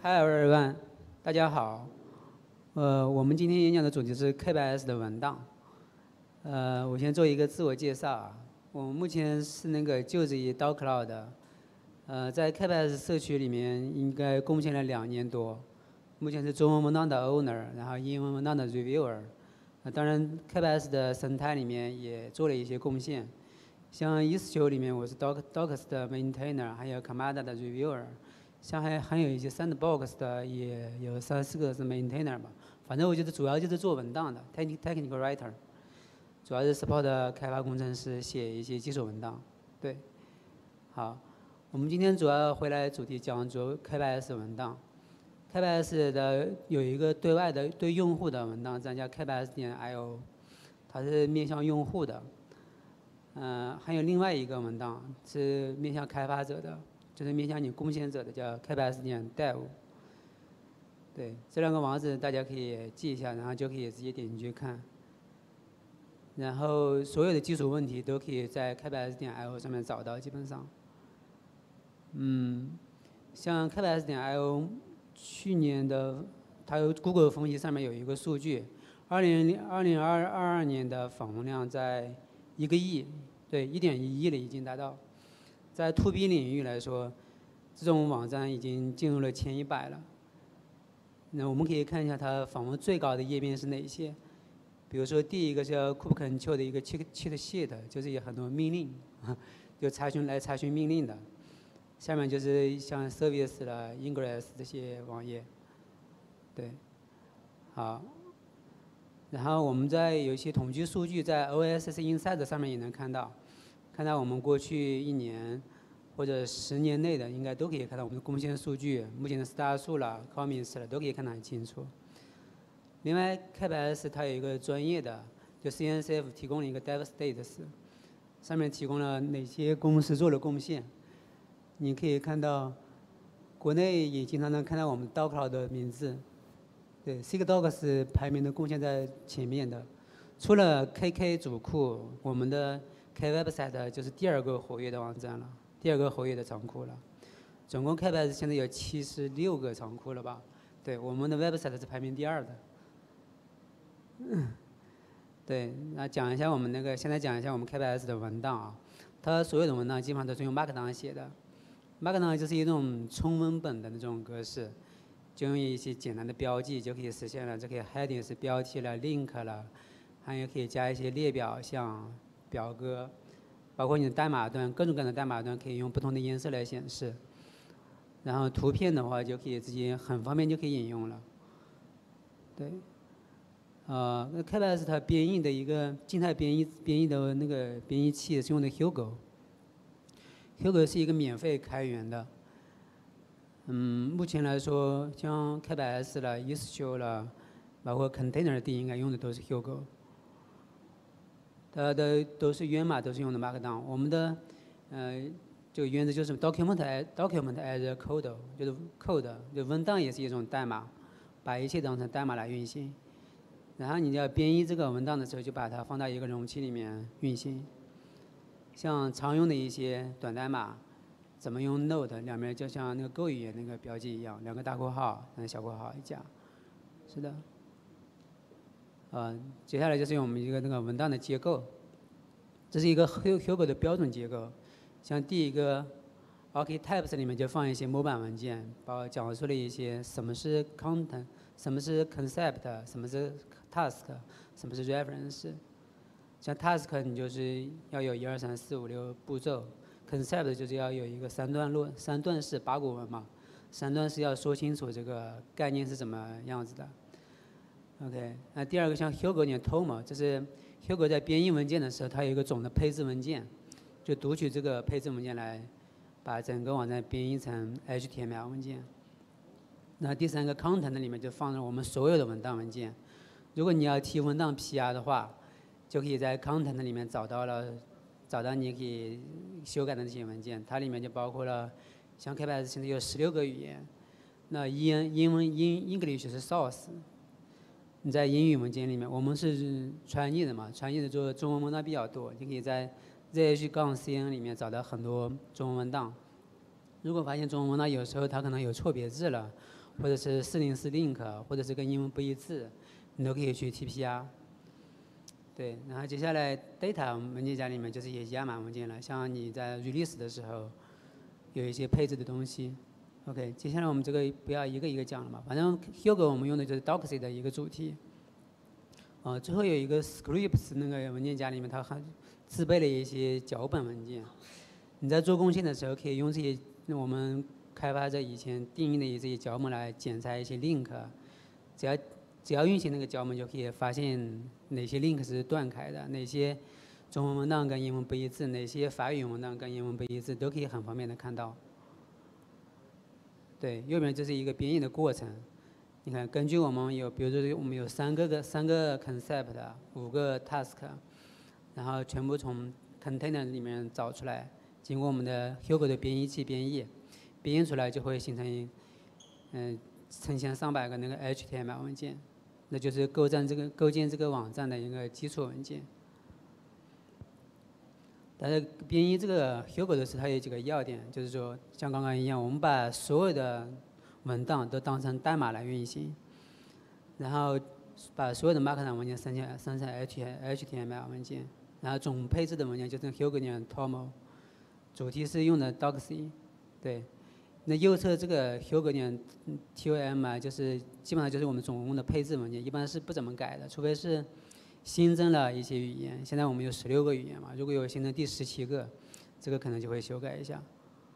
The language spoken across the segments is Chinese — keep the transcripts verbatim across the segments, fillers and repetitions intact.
Hi everyone，大家好。呃，我们今天演讲的主题是 K 八 S 的文档。呃，我先做一个自我介绍啊。我们目前是那个就职于 DocCloud 的，呃，在 K 八 S 社区里面应该贡献了两年多。目前是中文文档的 owner， 然后英文文档的 reviewer。呃，当然 K 八 S 的生态里面也做了一些贡献。像 Istio 里面我是 Doc Docs 的 maintainer， 还有 Kamada 的 reviewer。像还还有一些 Sandbox 的也有三四个是 maintainer 吧，反正我觉得主要就是做文档的 technical writer， 主要是 support 开发工程师写一些基础文档。对，好，我们今天主要回来主题讲主 K 八 S 文档。K 八 S 的有一个对外的对用户的文档站叫 K 八 S 点 I O， 它是面向用户的。嗯、呃，还有另外一个文档是面向开发者的。就是面向你贡献者的叫 K 八 S 点 dev， 对，这两个网址大家可以记一下，然后就可以直接点进去看。然后所有的基础问题都可以在 K 八 S 点 I O 上面找到，基本上。嗯，像 K 八 S 点 I O 去年的，它有 Google 分析上面有一个数据，二零二零二二年的访问量在一个亿，对，一点一亿了已经达到。在 to B 领域来说，这种网站已经进入了前一百了。那我们可以看一下它访问最高的页面是哪些。比如说第一个叫 kubectl 的一个 cheat cheat sheet， 就是有很多命令，就查询来查询命令的。下面就是像 service 了 ingress 这些网页。对，好。然后我们在有一些统计数据在 O S S Insight 上面也能看到。看到我们过去一年或者十年内的，应该都可以看到我们的贡献数据，目前的 star 数了、comments 了，都可以看得很清楚。另外 ，K 八 S 它有一个专业的，就 C N C F 提供了一个 dev status， 上面提供了哪些公司做了贡献。你可以看到，国内也经常能看到我们 DocCloud 的名字，对 ，SigDocs 排名的贡献在前面的。除了 K K 主库，我们的K website 就是第二个活跃的网站了，第二个活跃的仓库了。总共 K 八 S 现在有七十六个仓库了吧？对，我们的 website 是排名第二的。嗯，对，那讲一下我们那个，现在讲一下我们 K 八 S 的文档啊。它所有的文档基本上都是用 Markdown 写的。Markdown 就是一种冲文本的那种格式，就用一些简单的标记就可以实现了。这个 heading 是标题了 ，link 了，还有可以加一些列表像。表格，包括你的代码端，各种各样的代码端可以用不同的颜色来显示。然后图片的话就可以直接很方便就可以引用了。对，呃，那 K 八 S 它编译的一个静态编译编译的那个编译器是用的 Hugo。Hugo 是一个免费开源的。嗯，目前来说，像 K 八 S 了、Istio 了，包括 Container D 应该用的都是 Hugo。它的都是源码都是用的 Markdown， 我们的呃这个原则就是 document as document as code， 就是 code， 就文档也是一种代码，把一切当成代码来运行。然后你要编译这个文档的时候，就把它放到一个容器里面运行。像常用的一些短代码，怎么用 node， 两边就像那个 Go 语言那个标记一样，两个大括号，然后小括号一加。是的。呃，接下来就是我们一个那个文档的结构，这是一个 Hugo 的标准结构。像第一个 archetypes 里面就放一些模板文件，包讲述了一些什么是 content， 什么是 concept， 什么是 task， 什么是 reference。像 task 你就是要有一二三四五六步骤 ，concept 就是要有一个三段落三段式八股文嘛，三段式要说清楚这个概念是怎么样子的。OK， 那第二个像 Hugo 点 Tom， 这是 Hugo 在编译文件的时候，它有一个总的配置文件，就读取这个配置文件来把整个网站编译成 H T M L 文件。那第三个 Content 里面就放了我们所有的文档文件。如果你要提文档 P R 的话，就可以在 Content 里面找到了，找到你可以修改的那些文件，它里面就包括了像 K 八 S 现在有十六个语言，那英英文英 English 是 Source。你在英语文件里面，我们是传译的嘛，传译的做中文文档比较多，你可以在 Z H 杠 C N 里面找到很多中文文档。如果发现中文文档有时候它可能有错别字了， 或者是四零四 link，或者是跟英文不一致，你都可以去 T P R。对，然后接下来 data 文件夹里面就是一些亚码文件了，像你在 release 的时候有一些配置的东西。OK， 接下来我们这个不要一个一个讲了嘛，反正 Hugo 我们用的就是 Doxy 的一个主题。啊，最后有一个 scripts 那个文件夹里面，它还自备了一些脚本文件。你在做贡献的时候，可以用这些我们开发者以前定义的这些脚本来检查一些 link， 只要只要运行那个脚本，就可以发现哪些 link 是断开的，哪些中文文档跟英文不一致，哪些法语文档跟英文不一致，都可以很方便的看到。对，右边这是一个编译的过程。你看，根据我们有，比如说我们有三个个三个 concept， 五个 task， 然后全部从 container 里面找出来，经过我们的 Hugo 的编译器编译，编译出来就会形成，嗯、呃，成千上百个那个 H T M L 文件，那就是构建这个构建这个网站的一个基础文件。但是编译这个 Hugo 的时候，它有几个要点，就是说像刚刚一样，我们把所有的文档都当成代码来运行，然后把所有的 Markdown 文件生成生成 H T M L 文件，然后总配置的文件就是 Hugo 里面 Tomo， 主题是用的 Doxy， 对。那右侧这个 Hugo 里面 T O M 啊，就是基本上就是我们总共的配置文件，一般是不怎么改的，除非是新增了一些语言。现在我们有十六个语言嘛，如果有新增第十七个，这个可能就会修改一下。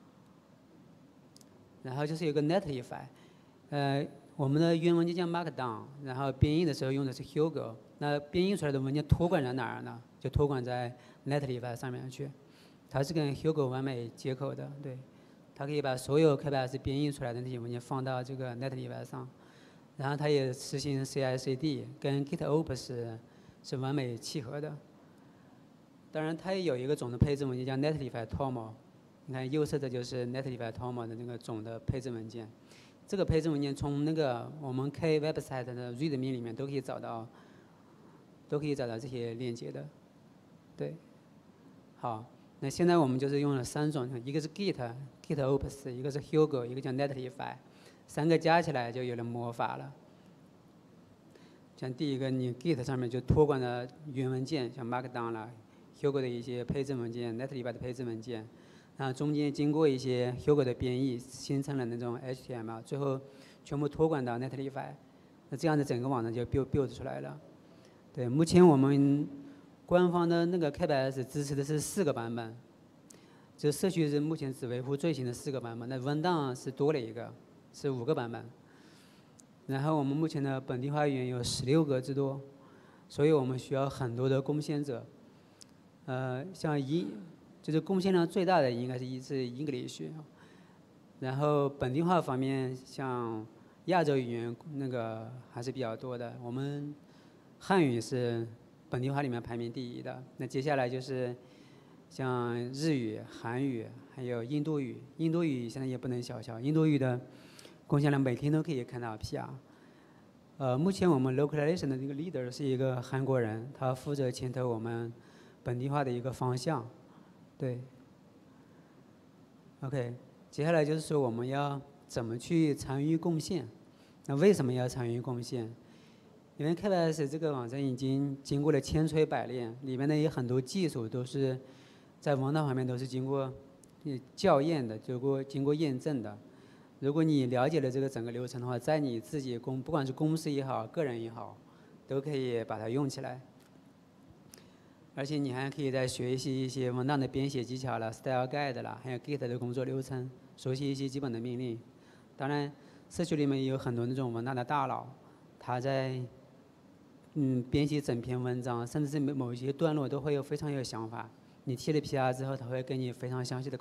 然后就是有个 Netlify， 呃，我们的原文件叫 Markdown， 然后编译的时候用的是 Hugo， 那编译出来的文件托管在哪儿呢？就托管在 Netlify 上面去，它是跟 Hugo 完美接口的，对，它可以把所有 K 八 S 编译出来的那些文件放到这个 Netlify 上，然后它也实行 C I C D， 跟 GitOps 是是完美契合的。当然，它也有一个总的配置文件叫 Netlify Tomo。你看右侧的就是 Netlify Tomo 的那个总的配置文件，这个配置文件从那个我们 K website 的 README 里面都可以找到，都可以找到这些链接的，对。好，那现在我们就是用了三种，一个是 Git、GitOps， 一个是 Hugo， 一个叫 Netlify， 三个加起来就有了魔法了。像第一个，你 Git 上面就托管了原文件，像 Markdown 啦 ，Hugo 的一些配置文件 ，Netlify 的配置文件。然后中间经过一些 Hugo 的编译，形成了那种 H T M L， 最后全部托管到 Netlify， 那这样的整个网站就 build build 出来了。对，目前我们官方的那个 K 八 S 支持的是四个版本，就社区是目前只维护最新的四个版本，那文档是多了一个，是五个版本。然后我们目前的本地化语言有十六个之多，所以我们需要很多的贡献者。呃，像一。就是贡献量最大的应该是一是 English， 然后本地化方面，像亚洲语言那个还是比较多的。我们汉语是本地化里面排名第一的，那接下来就是像日语、韩语，还有印度语。印度语现在也不能小瞧，印度语的贡献量每天都可以看到 P R。呃，目前我们 localization 的这个 leader 是一个韩国人，他负责牵头我们本地化的一个方向。对 ，OK， 接下来就是说我们要怎么去参与贡献？那为什么要参与贡献？因为 K 八 S 这个网站已经经过了千锤百炼，里面的有很多技术都是在文档方面都是经过校验的，经过经过验证的。如果你了解了这个整个流程的话，在你自己公不管是公司也好，个人也好，都可以把它用起来。而且你还可以再学习一些文档的编写技巧了 ，Style Guide 啦，还有 Git 的工作流程，熟悉一些基本的命令。当然，社区里面也有很多那种文档的大佬，他在嗯编写整篇文章，甚至是某一些段落都会有非常有想法。你贴了 P R 之后，他会给你非常详细的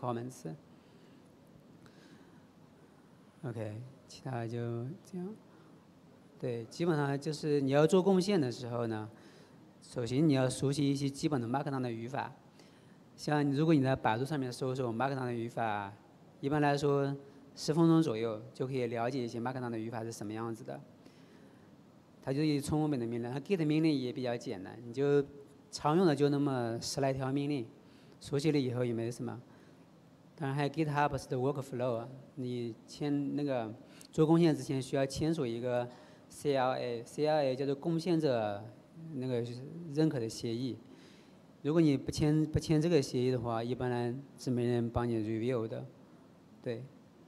comments。OK， 其他就这样。对，基本上就是你要做贡献的时候呢。首先，你要熟悉一些基本的 Markdown 的语法。像如果你在百度上面搜索 Markdown 的语法，一般来说十分钟左右就可以了解一些 Markdown 的语法是什么样子的。它就是一充文本的命令，它 Git 命令也比较简单，你就常用的就那么十来条命令，熟悉了以后也没什么。当然还有 GitHub 的 workflow， 你签那个做贡献之前需要签署一个 C L A，C L A 叫做贡献者那个认可的协议。如果你不签不签这个协议的话，一般人是没人帮你 review 的，对。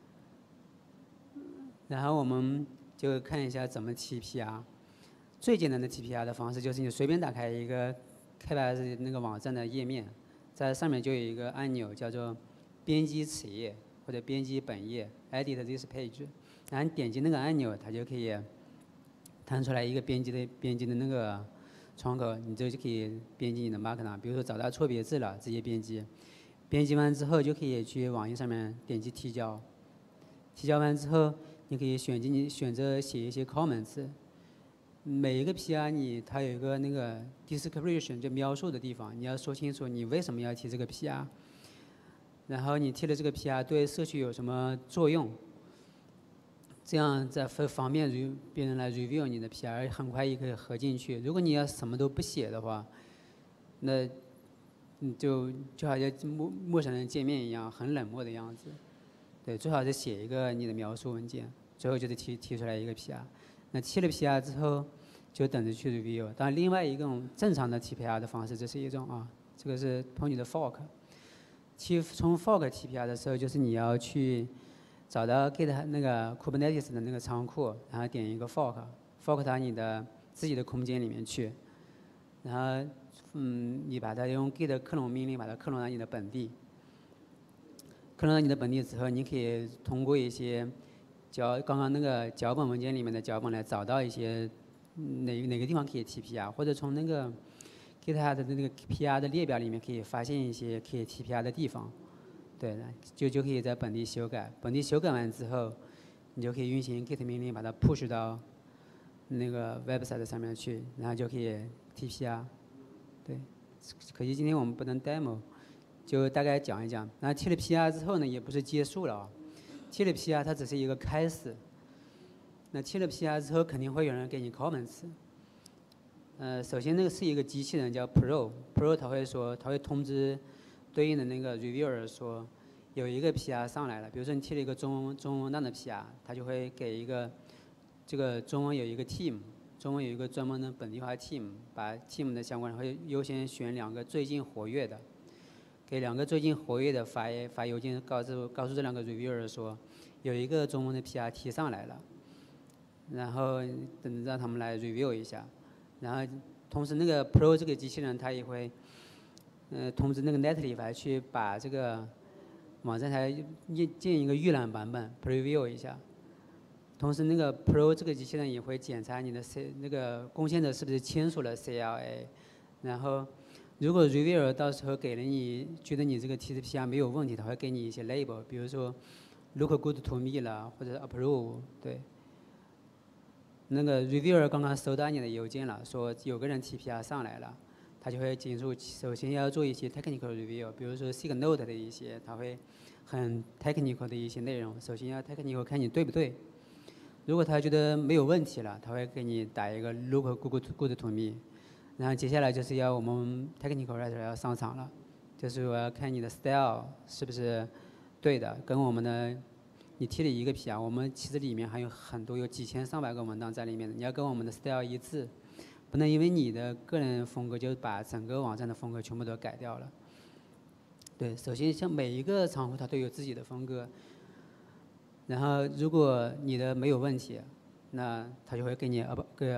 然后我们就看一下怎么 T P R。最简单的 T P R 的方式就是你随便打开一个 K八 S 那个网站的页面，在上面就有一个按钮叫做编辑此页或者编辑本页 （Edit this page）， 然后你点击那个按钮，它就可以弹出来一个编辑的编辑的那个窗口，你就可以编辑你的 Markdown， 比如说找到错别字了，直接编辑。编辑完之后就可以去网页上面点击提交，提交完之后，你可以选进选择写一些 comments。每一个 P R 你它有一个那个 description 就描述的地方，你要说清楚你为什么要提这个 P R， 然后你提的这个 P R 对社区有什么作用，这样在方便别人来 review 你的 P R， 很快也可以合进去。如果你要什么都不写的话，那你就就好像陌陌生人见面一样，很冷漠的样子。对，最好是写一个你的描述文件，最后就是提提出来一个 P R。那提了 P R 之后，就等着去 review。当然，另外一种正常的 T P R 的方式，这是一种啊，这个是 Pony 的 fork。提从 fork T P R 的时候，就是你要去找到 Git 那个 Kubernetes 的那个仓库，然后点一个 fork，fork 到你的自己的空间里面去，然后嗯，你把它用 Git 克隆命令把它克隆到你的本地。克隆到你的本地之后，你可以通过一些脚刚刚那个脚本文件里面的脚本来找到一些哪哪个地方可以 T P R， 或者从那个 GitHub 的那个 P R 的列表里面可以发现一些可以 T P R 的地方，对，就就可以在本地修改。本地修改完之后，你就可以运行 Git 命令把它 push 到那个 website 上面去，然后就可以 T P R。对，可惜今天我们不能 demo， 就大概讲一讲。然后 T 了 P R 之后呢，也不是结束了啊。T 了 P R 它只是一个开始，那 T 了 P R 之后肯定会有人给你 comments。呃，首先那个是一个机器人叫 Pro，Pro 它会说，它会通知对应的那个 reviewer 说有一个 P R 上来了，比如说你 T 了一个中中文档的 P R， 它就会给一个这个中文有一个 team， 中文有一个专门的本地化 team， 把 team 的相关人会优先选两个最近活跃的。给两个最近活跃的发发邮件告诉告诉这两个 reviewer 说，有一个中文的 P R 提上来了，然后等让他们来 review 一下，然后同时那个 Pro 这个机器人它也会，呃通知那个 Netlify 去把这个网站台建一个预览版本 preview 一下，同时那个 Pro 这个机器人也会检查你的 C 那个贡献者是不是签署了 C L A， 然后。如果 reviewer 到时候给了你，觉得你这个 T C P R 没有问题，他会给你一些 label， 比如说 look good to me 啦，或者 approve， 对。那个 reviewer 刚刚收到你的邮件了，说有个人 T P R 上来了，他就会进入，首先要做一些 technical review， 比如说 seek note 的一些，他会很 technical 的一些内容，首先要 technical 看你对不对。如果他觉得没有问题了，他会给你打一个 look good good to me。然后接下来就是要我们 technical writer 要上场了，就是我要看你的 style 是不是对的，跟我们的你提了一个 P R， 我们其实里面还有很多有几千上百个文档在里面的，你要跟我们的 style 一致，不能因为你的个人风格就把整个网站的风格全部都改掉了。对，首先像每一个仓库它都有自己的风格，然后如果你的没有问题，那他就会给你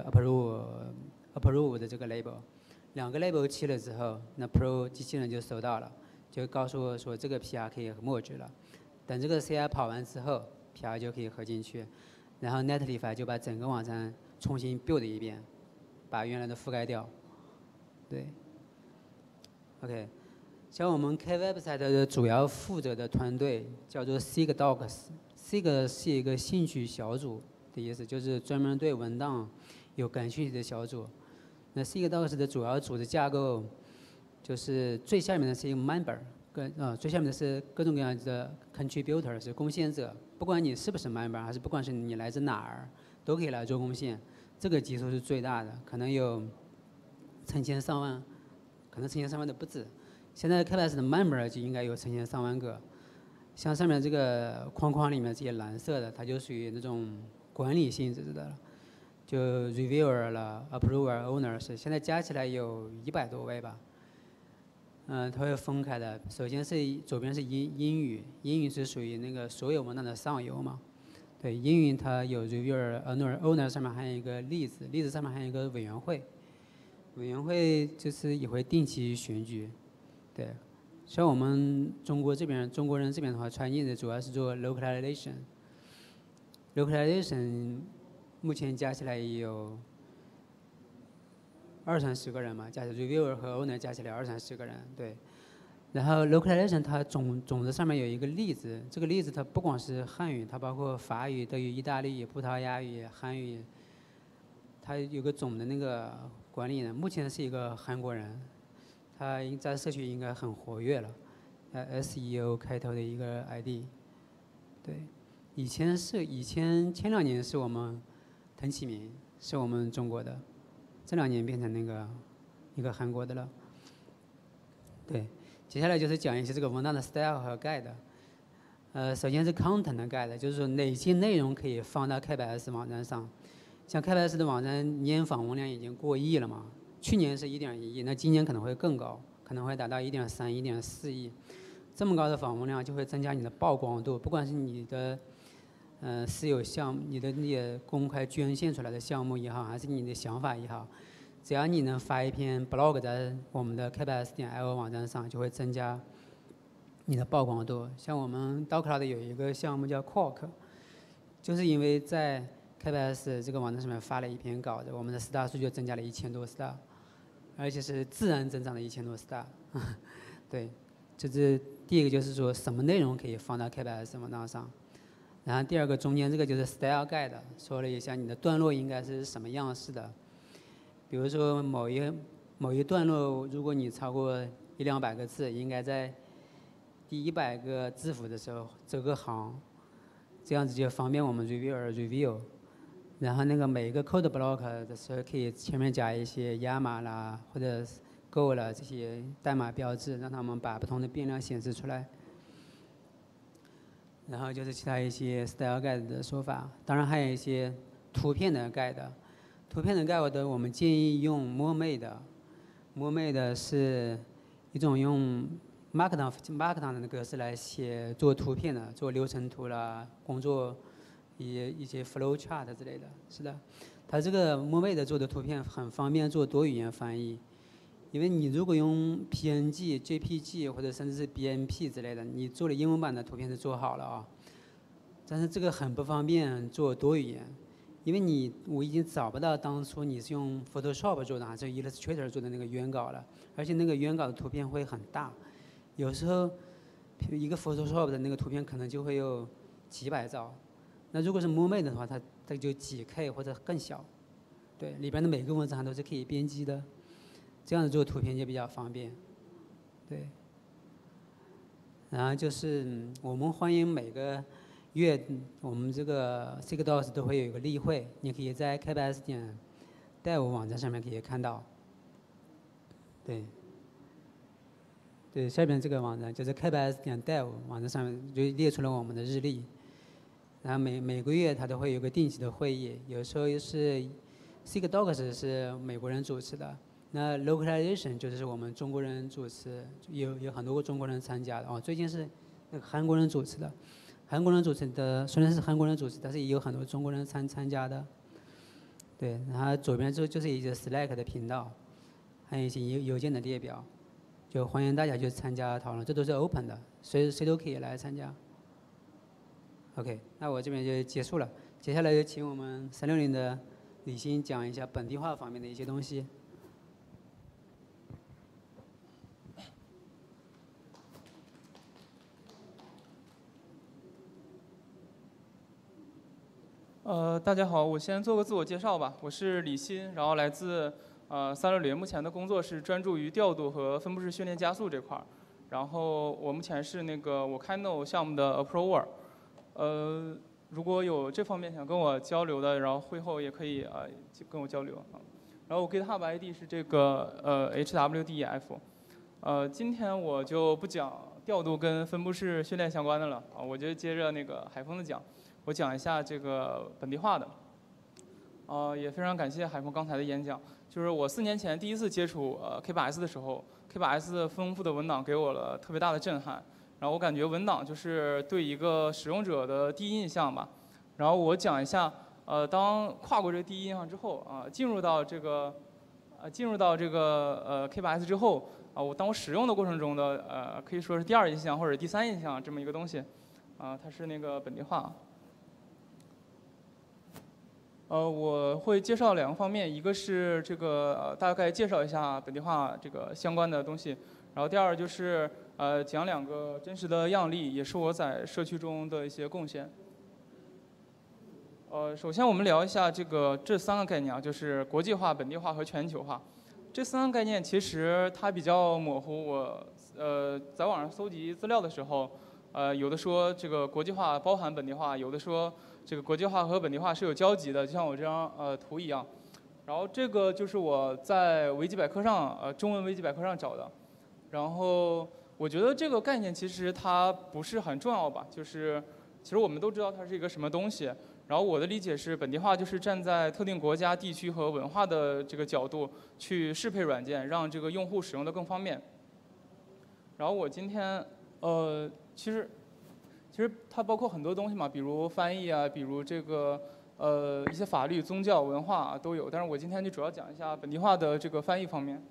approve。approve 的这个 label， 两个 label 齐了之后，那 Pro 机器人就收到了，就告诉我说这个 P R 可以 merge 了。等这个 C I 跑完之后 ，P R 就可以合进去，然后 Netlify 就把整个网站重新 build 一遍，把原来的覆盖掉。对。OK， 像我们 K website 的主要负责的团队叫做 Sig Docs，Sig 是一个兴趣小组的意思，就是专门对文档有感兴趣的小组。那 Sig Docs 的主要组织架构，就是最下面的是一个 member， 跟呃最下面的是各种各样的 contributor， 是贡献者。不管你是不是 member， 还是不管是你来自哪儿，都可以来做贡献。这个基数是最大的，可能有成千上万，可能成千上万的不止。现在 K八S 的 member 就应该有成千上万个。 像上面这个框框里面这些蓝色的，它就属于那种管理性质的了，就 reviewer 了、approver、owner 是现在加起来有一百多位吧。嗯，它会分开的。首先是左边是英英语，英语是属于那个所有文档的上游嘛。对，英语它有 reviewer、owner、owner 上面还有一个例子，例子上面还有一个委员会，委员会就是也会定期选举。对，像我们中国这边，中国人这边的话，传译的主要是做 localization。localization 目前加起来也有二三十个人嘛，加起来 reviewer 和 owner 加起来二三十个人，对。然后 localization 它种种子上面有一个例子，这个例子它不光是汉语，它包括法语、德语、意大利语、葡萄牙语、韩语，它有个总的那个管理人，目前是一个韩国人，他在社区应该很活跃了，呃 S E O 开头的一个 I D， 对，以前是以前前两年是我们滕启明是我们中国的，这两年变成那个一个韩国的了，对。接下来就是讲一些这个文档的 style 和 guide。呃，首先是 content 的 guide， 就是说哪些内容可以放到 K 八 S 网站上。像 K 八 S 的网站年访问量已经过亿了嘛，去年是一点一亿，那今年可能会更高，可能会达到一点三、一点四亿。这么高的访问量就会增加你的曝光度，不管是你的呃私有项目、你的那些公开捐献出来的项目也好，还是你的想法也好。只要你能发一篇 blog 在我们的 K 八 S 点 I O 网站上，就会增加你的曝光度。像我们 DocCloud 有一个项目叫 Quark， 就是因为在 K 八 S 这个网站上面发了一篇稿子，我们的 star 数就增加了一千多 star， 而且是自然增长的一千多 star。对，这是第一个，就是说什么内容可以放到 K 八 S 网站上。然后第二个中间这个就是 style guide， 说了一下你的段落应该是什么样式的。比如说某一某一段落，如果你超过一两百个字，应该在第一百个字符的时候走个行，这样子就方便我们 reviewer review。然后那个每一个 code block 的时候，可以前面加一些亚码啦或者 Go 啦这些代码标志，让他们把不同的变量显示出来。然后就是其他一些 style guide 的说法，当然还有一些图片的 guide。图片的 guide 我们建议用 Mermaid。Mermaid 是一种用 Markdown Markdown 的格式来写做图片的，做流程图啦，工作一一些 flow chart 之类的。是的，它这个 Mermaid 做的图片很方便做多语言翻译，因为你如果用 P N G、J P G 或者甚至是 B M P 之类的，你做了英文版的图片是做好了啊，但是这个很不方便做多语言。因为你我已经找不到当初你是用 Photoshop 做的还是 Illustrator 做的那个原稿了，而且那个原稿的图片会很大，有时候一个 Photoshop 的那个图片可能就会有几百兆，那如果是 Mermaid 的话，它它就几 K 或者更小，对，里边的每个文字它都是可以编辑的，这样子做图片就比较方便，对。然后就是我们欢迎每个月我们这个 SIGDOS 都会有一个例会，你可以在 K 八 S 点 dev 网站上面可以看到。对，对，下边这个网站就是 K 八 S 点 dev 网站上面就列出了我们的日历。然后每每个月它都会有个定期的会议，有时候是 SIGDOS 是美国人主持的，那 localization 就是我们中国人主持，有有很多个中国人参加的哦。最近是那个韩国人主持的。韩国人主持的虽然是韩国人主持，但是也有很多中国人参参加的。对，然后左边就就是一些 Slack 的频道，还有一些邮邮件的列表，就欢迎大家去参加讨论，这都是 open 的，谁谁都可以来参加。OK， 那我这边就结束了，接下来就请我们三六零的李欣讲一下本地化方面的一些东西。 呃，大家好，我先做个自我介绍吧。我是李欣，然后来自呃三六零，目前的工作是专注于调度和分布式训练加速这块儿。然后我目前是那个我开 Volcano 项目的 approver。呃，如果有这方面想跟我交流的，然后会后也可以呃跟我交流啊。然后我 GitHub I D 是这个呃 H W D E F。呃，今天我就不讲调度跟分布式训练相关的了啊，我就接着那个海峰的讲，我讲一下这个本地化的。呃，也非常感谢海峰刚才的演讲。就是我四年前第一次接触呃 K 八 S 的时候 ，K 八 S 的丰富的文档给我了特别大的震撼。然后我感觉文档就是对一个使用者的第一印象吧。然后我讲一下，呃，当跨过这个第一印象之后啊、呃，进入到这个，呃，进入到这个呃 K 八 S 之后啊、呃，我当我使用的过程中的呃，可以说是第二印象或者第三印象这么一个东西，啊、呃，它是那个本地化。呃，我会介绍两个方面，一个是这个呃大概介绍一下本地化这个相关的东西，然后第二就是呃讲两个真实的样例，也是我在社区中的一些贡献。呃，首先我们聊一下这个这三个概念啊，就是国际化、本地化和全球化。这三个概念其实它比较模糊，我呃在网上搜集资料的时候，呃有的说这个国际化包含本地化，有的说这个国际化和本地化是有交集的，就像我这张呃图一样。然后这个就是我在维基百科上呃中文维基百科上找的。然后我觉得这个概念其实它不是很重要吧，就是其实我们都知道它是一个什么东西。然后我的理解是，本地化就是站在特定国家、地区和文化的这个角度去适配软件，让这个用户使用的更方便。然后我今天呃其实。其实它包括很多东西嘛，比如翻译啊，比如这个呃一些法律、宗教、文化、啊、都有。但是我今天就主要讲一下本地化的这个翻译方面。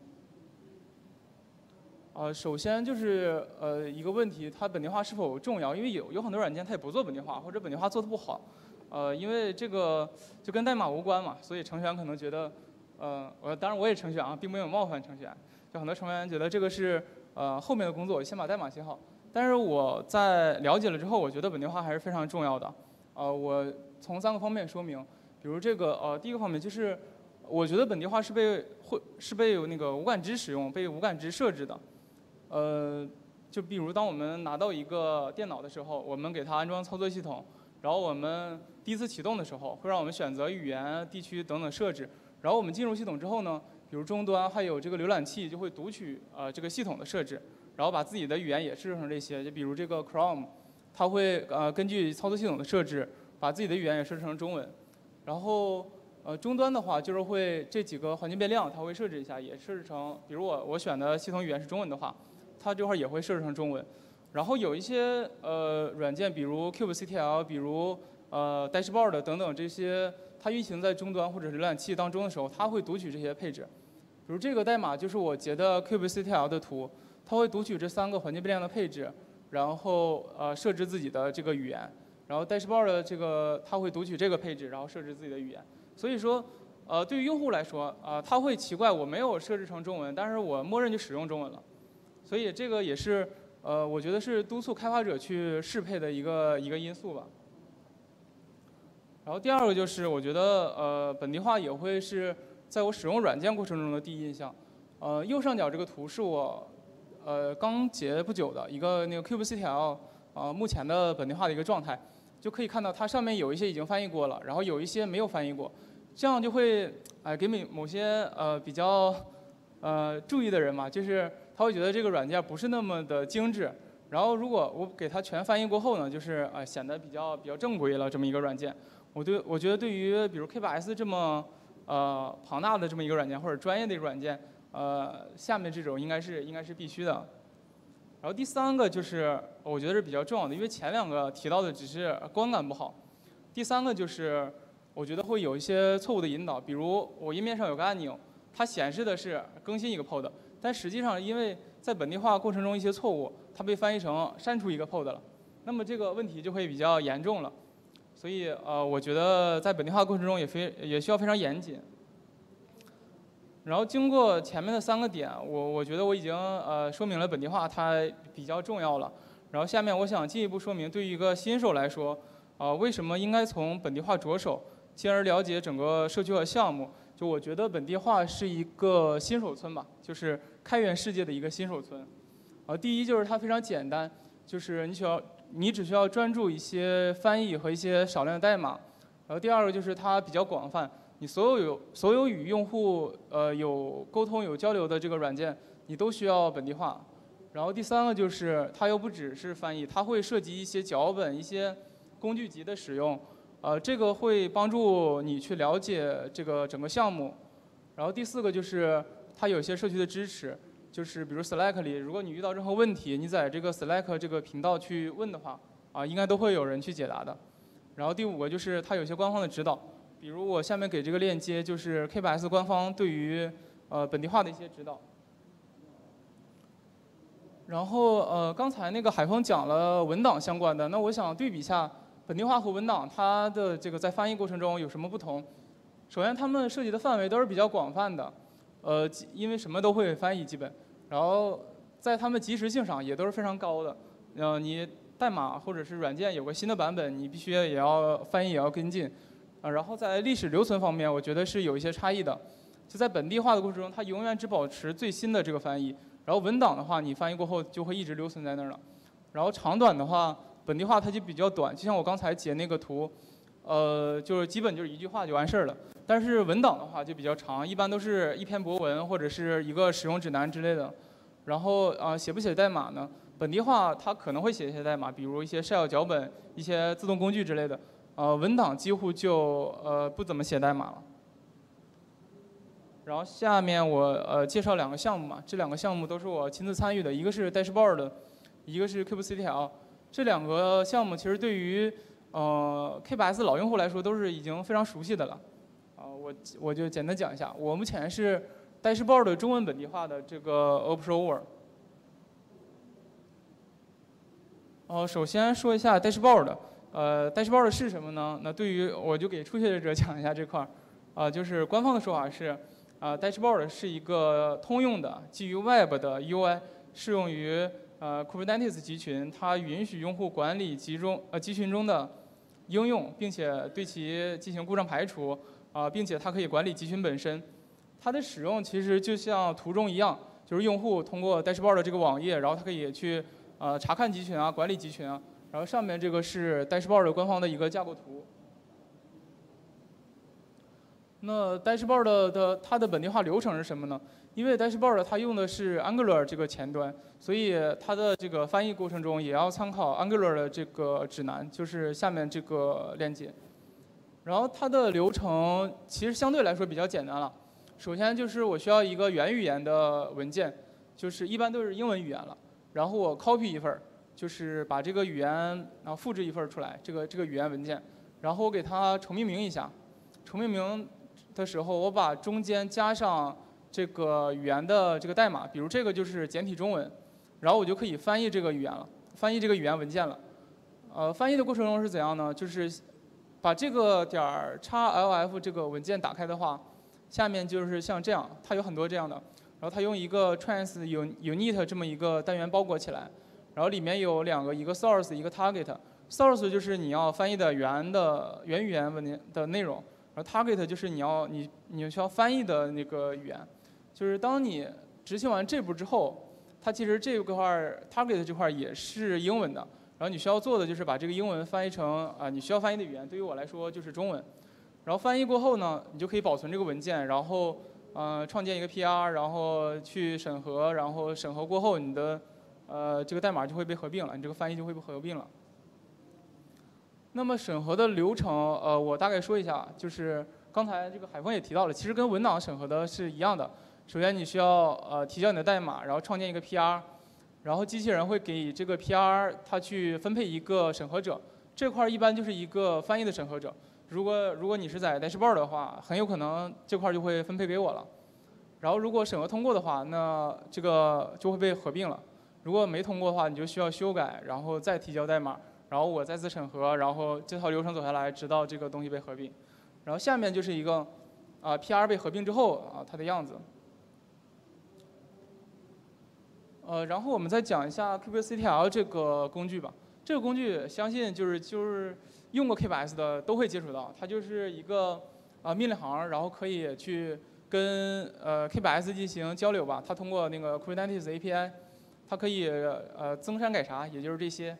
呃，首先就是呃一个问题，它本地化是否重要？因为有有很多软件它也不做本地化，或者本地化做得不好。呃，因为这个就跟代码无关嘛，所以程序员可能觉得，呃，我当然我也程序员啊，并没有冒犯程序员。就很多程序员觉得这个是呃后面的工作，先把代码写好。但是我在了解了之后，我觉得本地化还是非常重要的。呃，我从三个方面说明，比如这个呃，第一个方面就是，我觉得本地化是被会是被那个无感知使用、被无感知设置的。呃，就比如当我们拿到一个电脑的时候，我们给它安装操作系统，然后我们第一次启动的时候，会让我们选择语言、地区等等设置。然后我们进入系统之后呢，比如终端还有这个浏览器就会读取呃这个系统的设置。然后把自己的语言也设成这些，就比如这个 Chrome， 它会呃根据操作系统的设置，把自己的语言也设置成中文。然后呃终端的话，就是会这几个环境变量，它会设置一下，也设置成，比如我我选的系统语言是中文的话，它这块也会设置成中文。然后有一些呃软件，比如 kubectl， 比如呃 Dashboard 等等这些，它运行在终端或者是浏览器当中的时候，它会读取这些配置。比如这个代码就是我截的 kubectl 的图。它会读取这三个环境变量的配置，然后呃设置自己的这个语言，然后 Dashboard 的这个它会读取这个配置，然后设置自己的语言。所以说，呃对于用户来说，啊、呃、他会奇怪我没有设置成中文，但是我默认就使用中文了。所以这个也是呃我觉得是督促开发者去适配的一个一个因素吧。然后第二个就是我觉得呃本地化也会是在我使用软件过程中的第一印象。呃右上角这个图是我。呃，刚截不久的一个那个 kubectl， 呃，目前的本地化的一个状态，就可以看到它上面有一些已经翻译过了，然后有一些没有翻译过，这样就会哎、呃、给某某些呃比较呃注意的人嘛，就是他会觉得这个软件不是那么的精致，然后如果我给它全翻译过后呢，就是呃显得比较比较正规了这么一个软件。我对我觉得对于比如 K 八 S 这么呃庞大的这么一个软件或者专业的一个软件。呃，下面这种应该是应该是必须的。然后第三个就是我觉得是比较重要的，因为前两个提到的只是观感不好。第三个就是我觉得会有一些错误的引导，比如我页面上有个按钮，它显示的是更新一个 pod， 但实际上因为在本地化过程中一些错误，它被翻译成删除一个 pod 了，那么这个问题就会比较严重了。所以呃，我觉得在本地化过程中也非也需要非常严谨。然后经过前面的三个点，我我觉得我已经呃说明了本地化它比较重要了。然后下面我想进一步说明，对于一个新手来说，啊、呃、为什么应该从本地化着手，进而了解整个社区和项目。就我觉得本地化是一个新手村吧，就是开源世界的一个新手村。啊、呃，第一就是它非常简单，就是你需要你只需要专注一些翻译和一些少量的代码。然后第二个就是它比较广泛。你所有有所有与用户呃有沟通有交流的这个软件，你都需要本地化。 然后第三个就是它又不只是翻译，它会涉及一些脚本、一些工具集的使用，呃，这个会帮助你去了解这个整个项目。然后第四个就是它有一些社区的支持，就是比如 Slack 里，如果你遇到任何问题，你在这个 Slack 这个频道去问的话，啊，应该都会有人去解答的。然后第五个就是它有一些官方的指导，比如我下面给这个链接就是 K八S 官方对于呃本地化的一些指导。然后呃，刚才那个海峰讲了文档相关的，那我想对比一下本地化和文档它的这个在翻译过程中有什么不同。首先，他们涉及的范围都是比较广泛的，呃，因为什么都会翻译基本。然后在他们及时性上也都是非常高的。呃，你代码或者是软件有个新的版本，你必须也要翻译也要跟进。啊，然后在历史留存方面，我觉得是有一些差异的。就在本地化的过程中，它永远只保持最新的这个翻译。然后文档的话，你翻译过后就会一直留存在那儿了。然后长短的话，本地化它就比较短，就像我刚才截那个图，呃，就是基本就是一句话就完事儿了。但是文档的话就比较长，一般都是一篇博文或者是一个使用指南之类的。然后啊、呃，写不写代码呢？本地化它可能会写一些代码，比如一些 shell 脚本、一些自动工具之类的。呃，文档几乎就呃不怎么写代码了。然后下面我呃介绍两个项目嘛，这两个项目都是我亲自参与的，一个是 Dashboard， 一个是 kubectl。这两个项目其实对于呃 K八S 老用户来说都是已经非常熟悉的了。啊、呃，我我就简单讲一下，我目前是 Dashboard 中文本地化的这个 Observer。哦、呃，首先说一下 Dashboard， 呃 ，Dashboard 是什么呢？那对于我就给初学者讲一下这块儿，啊、呃，就是官方的说法是。啊、呃、，Dashboard 是一个通用的基于 Web 的 U I， 适用于呃 Kubernetes 集群，它允许用户管理集中呃集群中的应用，并且对其进行故障排除啊、呃，并且它可以管理集群本身。它的使用其实就像图中一样，就是用户通过 Dashboard 这个网页，然后它可以去呃查看集群啊，管理集群啊。然后上面这个是 Dashboard 官方的一个架构图。那 Dashboard 的它的本地化流程是什么呢？因为 Dashboard 它用的是 Angular 这个前端，所以它的这个翻译过程中也要参考 Angular 的这个指南，就是下面这个链接。然后它的流程其实相对来说比较简单了。首先就是我需要一个原语言的文件，就是一般都是英文语言了。然后我 copy 一份，就是把这个语言然后复制一份出来，这个这个语言文件，然后我给它重命名一下，重命名的时候，我把中间加上这个语言的这个代码，比如这个就是简体中文，然后我就可以翻译这个语言了，翻译这个语言文件了。呃，翻译的过程中是怎样呢？就是把这个点儿 xlf 这个文件打开的话，下面就是像这样，它有很多这样的，然后它用一个 trans unit 这么一个单元包裹起来，然后里面有两个，一个 source， 一个 target。source 就是你要翻译的原的原语言文件的内容。然后 target 就是你要你你需要翻译的那个语言，就是当你执行完这步之后，它其实这块 target 这块也是英文的，然后你需要做的就是把这个英文翻译成啊、呃、你需要翻译的语言，对于我来说就是中文。然后翻译过后呢，你就可以保存这个文件，然后呃创建一个 P R， 然后去审核，然后审核过后你的呃这个代码就会被合并了，你这个翻译就会被合并了。那么审核的流程，呃，我大概说一下，就是刚才这个海峰也提到了，其实跟文档审核的是一样的。首先你需要呃提交你的代码，然后创建一个 P R， 然后机器人会给这个 P R 它去分配一个审核者，这块一般就是一个翻译的审核者。如果如果你是在 Dashboard 的话，很有可能这块就会分配给我了。然后如果审核通过的话，那这个就会被合并了。如果没通过的话，你就需要修改，然后再提交代码。然后我再次审核，然后这套流程走下来，直到这个东西被合并。然后下面就是一个啊、呃、P R 被合并之后啊它的样子。呃，然后我们再讲一下 kubectl 这个工具吧。这个工具相信就是就是用过 K八S 的都会接触到，它就是一个啊、呃、命令行，然后可以去跟呃 K八S 进行交流吧。它通过那个 Kubernetes A P I， 它可以呃增删改查，也就是这些。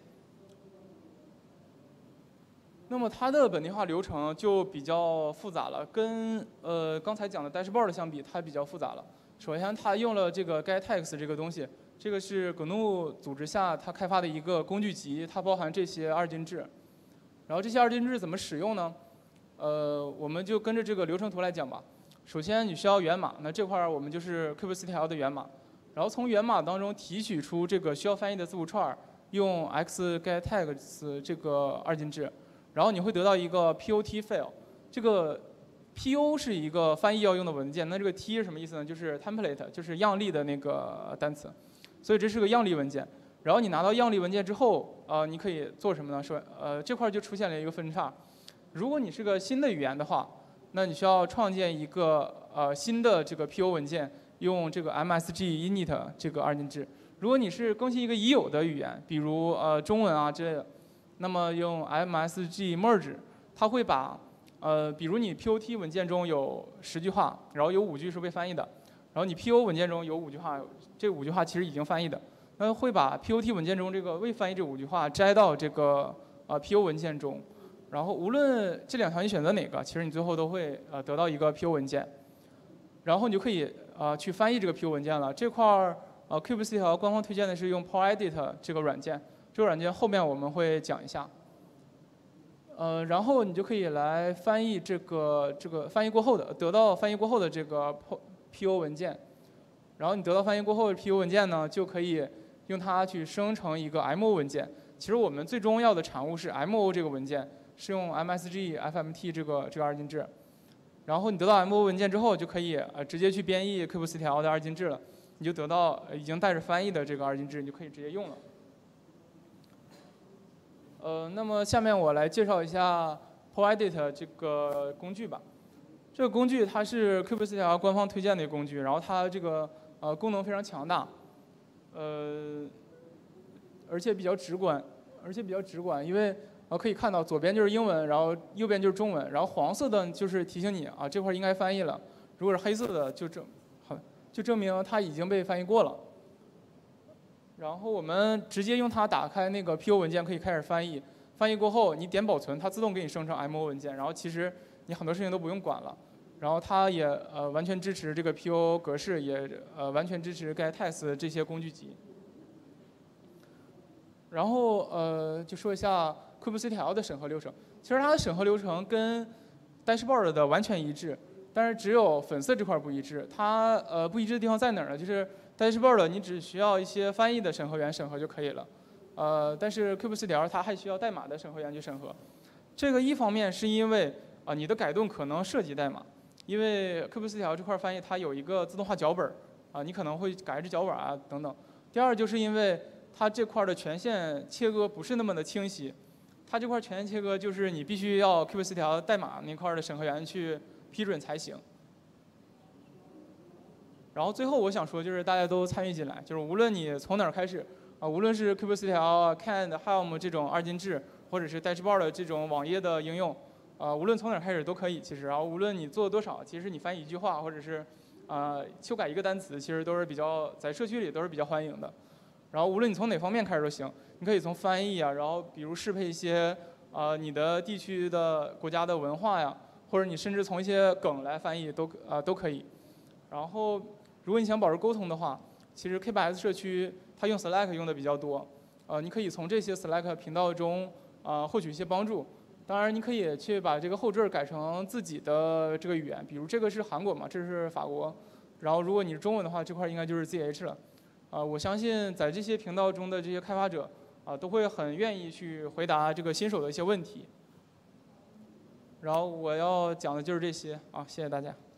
那么它的本地化流程就比较复杂了，跟呃刚才讲的 Dashboard 相比，它比较复杂了。首先，它用了这个 gettext 这个东西， 这个是 G N U 组织下它开发的一个工具集，它包含这些二进制。然后这些二进制怎么使用呢？呃，我们就跟着这个流程图来讲吧。首先你需要源码，那这块儿我们就是 kubectl 的源码。然后从源码当中提取出这个需要翻译的字符串，用 x-getTags 这个二进制，然后你会得到一个 pot file。这个 po 是一个翻译要用的文件，那这个 t 是什么意思呢？就是 template， 就是样例的那个单词。所以这是个样例文件。然后你拿到样例文件之后，呃，你可以做什么呢？说，呃，这块就出现了一个分叉。如果你是个新的语言的话，那你需要创建一个呃新的这个 P O 文件，用这个 M S G init 这个二进制。如果你是更新一个已有的语言，比如呃中文啊之类的，那么用 M S G merge， 它会把呃比如你 P O T 文件中有十句话，然后有五句是被翻译的，然后你 P O 文件中有五句话，这五句话其实已经翻译的，那会把 P O T 文件中这个未翻译这五句话摘到这个呃 P O 文件中。然后无论这两条你选择哪个，其实你最后都会呃得到一个 P O 文件，然后你就可以呃去翻译这个 P O 文件了。这块儿呃 kubectl 官方推荐的是用 PowerEdit 这个软件，这个软件后面我们会讲一下。呃，然后你就可以来翻译这个这个翻译过后的得到翻译过后的这个 P O 文件，然后你得到翻译过后的 P O 文件呢，就可以用它去生成一个 M O 文件。其实我们最终要的产物是 M O 这个文件。是用 M S G F M T 这个这个二进制，然后你得到 M O 文件之后，就可以呃直接去编译 kubectl 的二进制了，你就得到已经带着翻译的这个二进制，你就可以直接用了。呃，那么下面我来介绍一下 PowerEdit 这个工具吧。这个工具它是 kubectl 官方推荐的一个工具，然后它这个呃功能非常强大，呃，而且比较直观，而且比较直观，因为呃，可以看到左边就是英文，然后右边就是中文，然后黄色的就是提醒你啊这块应该翻译了，如果是黑色的就证好就证明它已经被翻译过了。然后我们直接用它打开那个 P O 文件可以开始翻译，翻译过后你点保存，它自动给你生成 M O 文件，然后其实你很多事情都不用管了。然后它也呃完全支持这个 P O 格式，也呃完全支持 getTags 这些工具集。然后呃就说一下kubectl 的审核流程，其实它的审核流程跟 Dashboard 的完全一致，但是只有粉色这块不一致。它呃不一致的地方在哪儿呢？就是 Dashboard 你只需要一些翻译的审核员审核就可以了，呃，但是 kubectl 它还需要代码的审核员去审核。这个一方面是因为啊、呃、你的改动可能涉及代码，因为 kubectl 这块翻译它有一个自动化脚本啊、呃，你可能会改这脚本啊等等。第二就是因为它这块的权限切割不是那么的清晰。它这块权限切割就是你必须要 kubectl 代码那块的审核员去批准才行。然后最后我想说就是大家都参与进来，就是无论你从哪儿开始啊，无论是 kubectl、Cand、Helm 这种二进制，或者是 Dashboard 这种网页的应用，啊，无论从哪儿开始都可以。其实，然后无论你做多少，其实你翻译一句话，或者是啊修改一个单词，其实都是比较在社区里都是比较欢迎的。然后无论你从哪方面开始都行，你可以从翻译啊，然后比如适配一些呃你的地区的国家的文化呀，或者你甚至从一些梗来翻译都啊、呃、都可以。然后如果你想保持沟通的话，其实 K 八 S 社区它用 Slack 用的比较多，呃你可以从这些 Slack 频道中啊、呃、获取一些帮助。当然你可以去把这个后缀改成自己的这个语言，比如这个是韩国嘛，这是法国，然后如果你是中文的话，这块应该就是 Z H 了。啊、呃，我相信在这些频道中的这些开发者啊、呃，都会很愿意去回答这个新手的一些问题。然后我要讲的就是这些啊，谢谢大家。